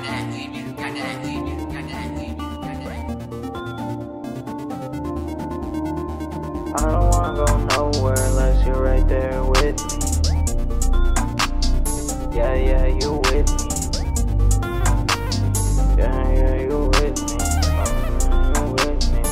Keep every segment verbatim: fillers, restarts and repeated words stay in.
I don't wanna go nowhere unless you're right there with me. Yeah, yeah, you with me. Yeah, yeah, you with me. Uh, you with me.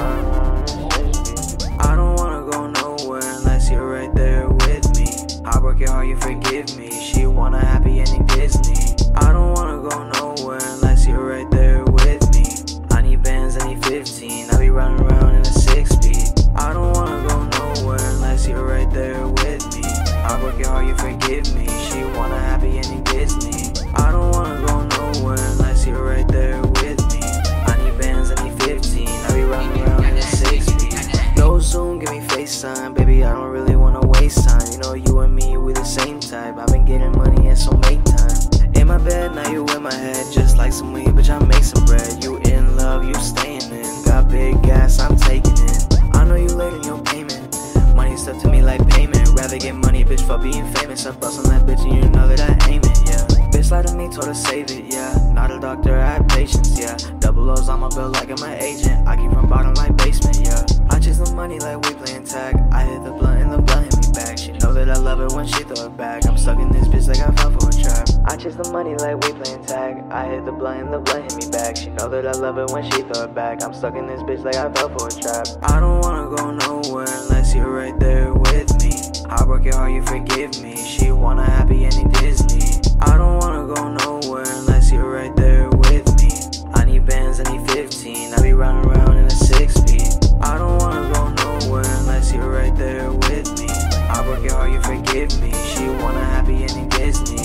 Uh, I don't wanna go nowhere unless you're right there with me. I work it hard, you forgive me. She want a happy ending Disney. I don't wanna go nowhere unless you're right there with me. I need bands, I need fifteen. I be running around in a six speed. I don't wanna go nowhere unless you're right there with me. I work it hard, you forgive me. She want a happy ending Disney. I don't wanna go nowhere unless you're right there with me. I need bands, I need fifteen. I be running around in a six speed. Go soon, give me FaceTime, baby. I don't really wanna waste time. You know you and me, we the same type. I've been getting money and so make time. In my bed, now you in my head, just like some weed, bitch. I make some bread. You in love, you staying in. Got big gas, I'm taking it. I know you late in your payment. Money stuff to me like payment. Rather get money, bitch, for being famous. I bust on that bitch and you know that I aim it, yeah. Bitch lied to me, told her save it, yeah. Not a doctor, I have patience, yeah. Double O's on my bill like I'm an agent. I keep from bottom like basement, yeah. I chase the money like we playing tag. I hit the blunt and the blunt hit me back. She know that I love it when she throw it back. I'm stuck in this bitch like I fell for a trap. I chase the money like we playing tag. I hit the blunt and the blunt hit me back. She know that I love it when she throw it back. I'm stuck in this bitch like I fell for a trap. I don't wanna go nowhere unless you're right there with me. I work it hard, you forgive me. She want a happy ending Disney. I don't wanna go nowhere unless you're right there with me. I need bands, I need fifteen. I be running around in a six speed. I don't wanna go nowhere unless you're right there with me. I work it hard, you forgive me. She want a happy ending Disney.